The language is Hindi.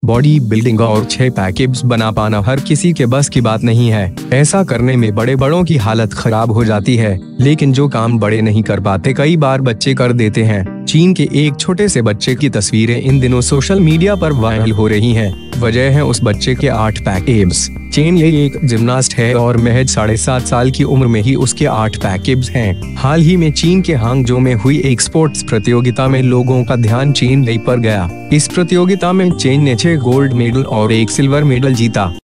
बॉडी बिल्डिंग और 6 पैक एब्स बना पाना हर किसी के बस की बात नहीं है। ऐसा करने में बड़े बड़ों की हालत खराब हो जाती है, लेकिन जो काम बड़े नहीं कर पाते कई बार बच्चे कर देते हैं। चीन के एक छोटे से बच्चे की तस्वीरें इन दिनों सोशल मीडिया पर वायरल हो रही हैं। वजह है उस बच्चे के 8 पैक एब्स। चेन ये एक जिम्नास्ट है और महज 7.5 साल की उम्र में ही उसके 8 पैक एब्स हैं। हाल ही में चीन के हांगझो में हुई एक स्पोर्ट्स प्रतियोगिता में लोगों का ध्यान चेन पर गया। इस प्रतियोगिता में चेन ने 6 गोल्ड मेडल और 1 सिल्वर मेडल जीता।